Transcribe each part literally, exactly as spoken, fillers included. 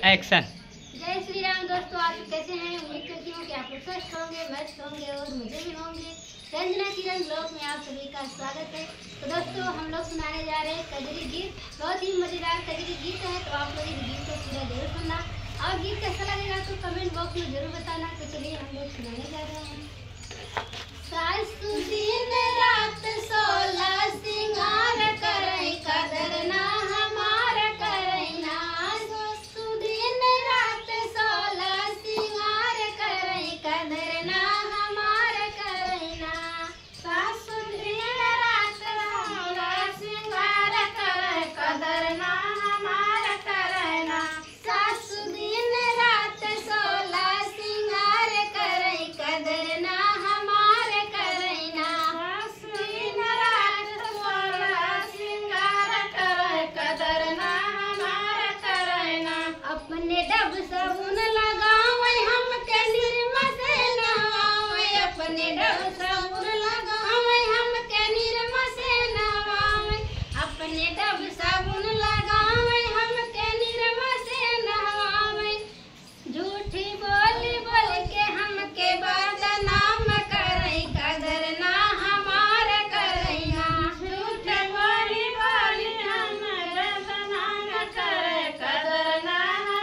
Action. जय श्री राम दोस्तों, आप कैसे हैं? उम्मीद करती हूँ कि आप लोग स्वस्थ होंगे, मस्त होंगे और मजे में होंगे। रंजना किरण ब्लॉग में आप सभी का स्वागत है। तो दोस्तों, हम लोग सुनाने जा रहे हैं कजरी गीत। बहुत ही मजेदार कजरी गीत है, तो आप लोग इस गीत को पूरा जरूर सुनना और गीत कैसा लगेगा तो कमेंट बॉक्स में जरूर बताना। तो चलिए हम लोग सुनाने जा रहे हैं। सासु दिन रात सोलह सिंगार करे, कदर ना हमार करे ना। सासु दिन रात सोलह सिंगार करे, कदर ना हमार करे ना। सासु दिन रात सोलह सिंगार करे, कदर ना हमार करे ना। सासु दिन रात सोलह सिंगार करे, कदर ना अपने डब साबुन लगावे हमके निरमा से नहावे। अपने डब साबुन लगावे हमके निरमा से नहावे। अपने डब साबुन लगावे हमके निरमा से नहावे। झूठी बोली बोल के हमके बदनाम करे, कदर ना हमार करे ना। झूठी बोली बोली हमके बदनाम करे, कदर ना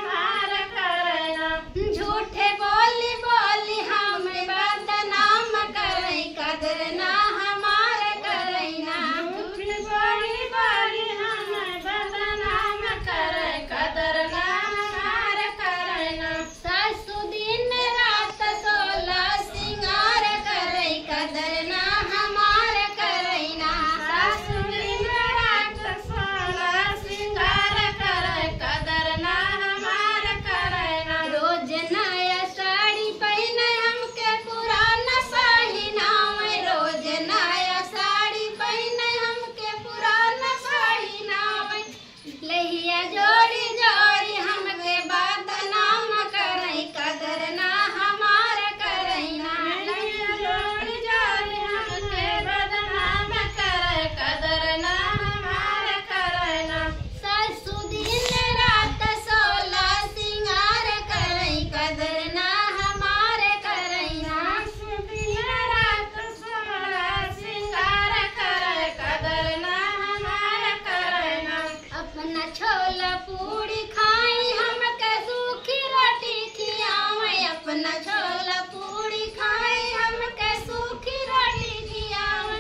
झूठे बोली बोली हमें बदनाम करे, कदर ना हमार करे ना। झूठे बोली बोली हमें बदनाम करे, कदर ना हमार करे ना। सासु दिन रात सोलह सिंगार करे, कदर ना हमार करे ना। सासु दिन रात सोलह सिंगार करे, कदर ना हमार करे ना। रोज नया साड़ी पहने हमके पुराना साड़ी नावे। रोज नया साड़ी पहने हमके पुराना साड़ी नावे। लहिया जोड़ी जोड़ी हमके बदनाम करे, कदर ना हमार करे ना। लहिया जोड़ी जोड़ी हमके बदनाम करे, कदर ना हमार करे ना। सासु दिन रात सोलह सिंगार करे, कदर ना हमार करे ना। सासु दिन रात सोलह सिंगार करे, कदर ना हमार करे ना। अपना छोला पूड़ी खाई हमके सूखी रोटी खियावे। अपना छोला पूड़ी खाई हमके सूखी रोटी खियावे।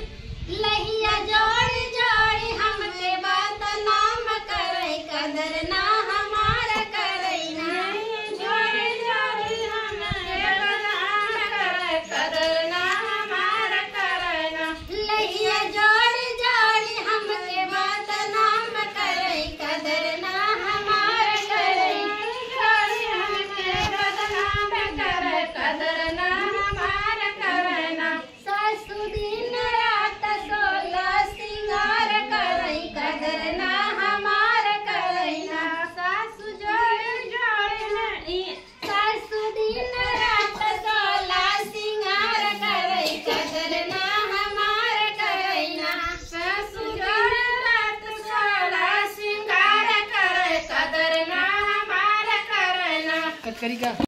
लहिया जोड़ी जोड़ी हमके बदनाम करे, कदर ना हमार करे ना। जोड़ी जोड़ी हमके बदनाम करे, कदर ना हमार करे ना। लहिया जोड़ी जोड़ी हमके बदनाम करे, कदर ना हमार करे। जोड़ी हमके बदनाम करे, कदर ना हमार करे ना। सासु दिन रात सोलह सिंगार करे, कदर ना हमार करे ना। सासु जोड़ी जोड़ी सासु दिन रात सोलह सिंगार करे, कदर ना हमार करे ना। सासु जोड़ी रात सोलह सिंगार करे, कदर ना हमार करे ना। कट करी का।